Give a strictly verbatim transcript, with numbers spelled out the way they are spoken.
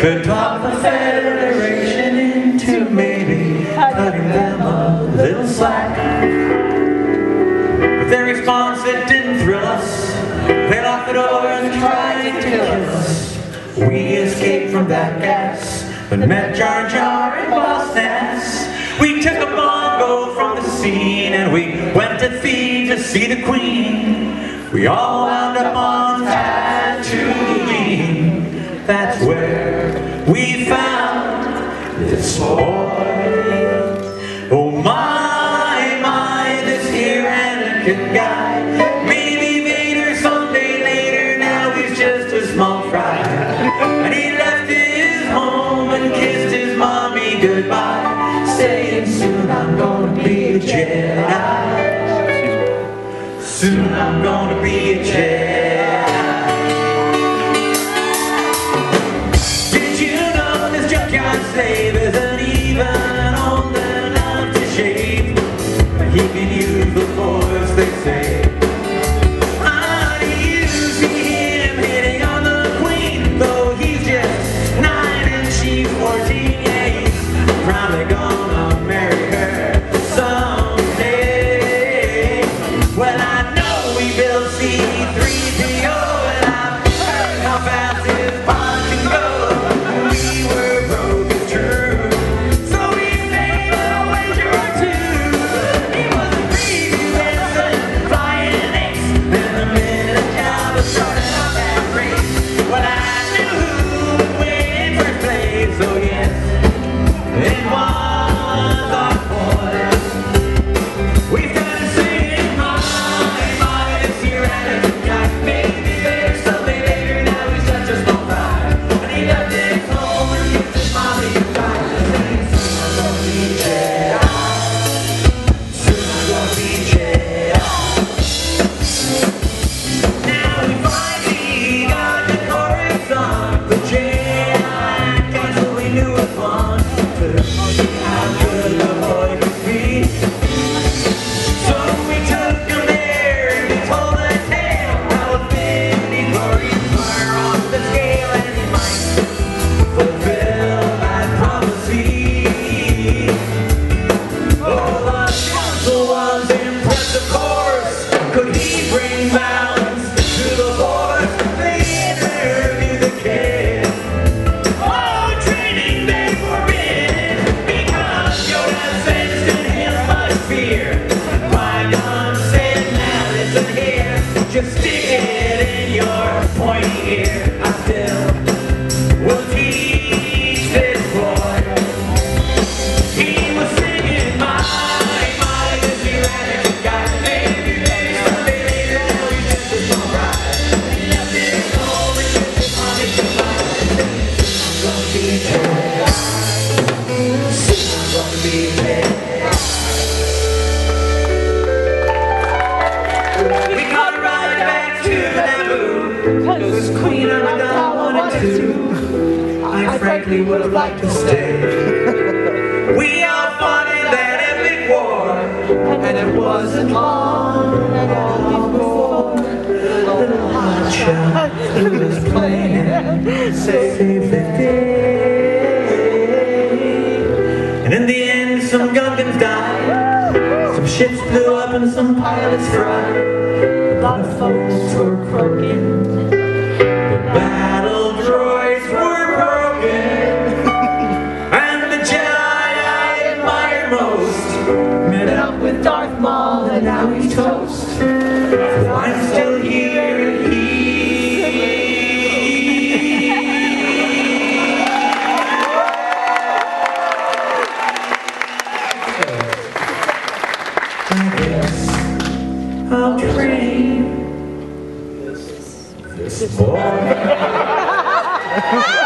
could talk the Federation into maybe cutting them a little slack. But their response, it didn't thrill us. They locked the door and tried to kill us. We escaped from that gas, but met Jar Jar and Boss Nass. We took a bongo from the scene and we went to feed to see the Queen. We all wound up on Tatooine. That's where we found this boy. Oh my, my, this here Anakin guy. Maybe Vader someday later, now he's just a small fry. And he left his home and kissed his mommy goodbye, saying soon I'm gonna be a Jedi. Soon I'm gonna be a Jedi. Did you know this junkyard slave isn't even old enough to shave? He can use the force, they say. Ah, you see him hitting on the Queen, though he's just nine and she's fourteen. Yeah, he's probably gonna marry her someday. Well, I we built C three P O and I've heard how fast his pod can go. We were broke, it's true, so we made a wager or two. He was a crazy Wilson, flying an ace, and the minute Jabba started out that race, well, I knew who would win in first place. So yes, it was our boy. We started singing just stick it in your pointy ear. I still will teach this boy. He was singing my, my, this here Anakin guy. Maybe, maybe someday later, now he's just a small ride. He left his home and kissed his mommy goodbye. I'm gonna be a Jedi. I'm gonna be a Jedi. Cause Queen Amidala wanted to. I frankly would have liked to stay. We all fought in that epic war, and it wasn't long at all before little hotshot who was playing Save the Day. And in the end, some Gungans died, some ships blew up, and some pilots fried. A lot of folks were croaking. Battle droids were broken, and the Jedi I admire most met up with Darth Maul, and now he's toast. So I'm still here, and he. I guess I'll train this boy.